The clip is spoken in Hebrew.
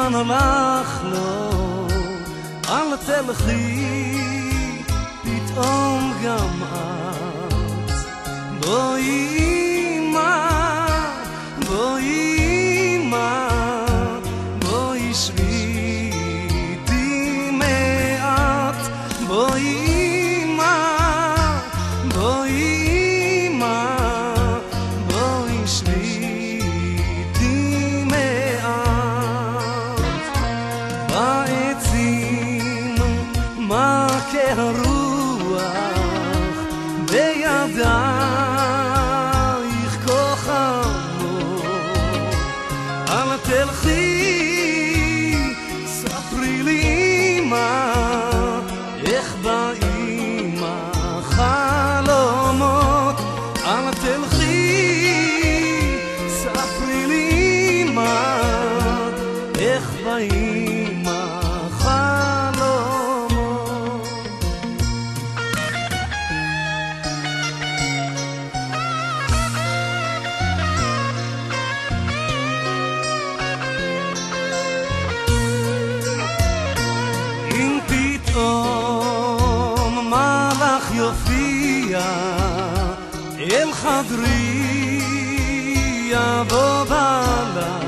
הזמן הלך לו, אל תלכי, פתאום גם את. בואי אמא, בואי אמא, בואי שבי איתי מעט. בואי אמא, בואי אמא, בואי שבי איתי מעט. בעצים מכה הרוח, בידייך כוחנו, אל תלכי, ספרי לי מה, איך באים החלומות. אל תלכי, ספרי לי מה, איך באים החלומות. אם פתאום מלאך יופיע אל חדרי, יבוא בלילה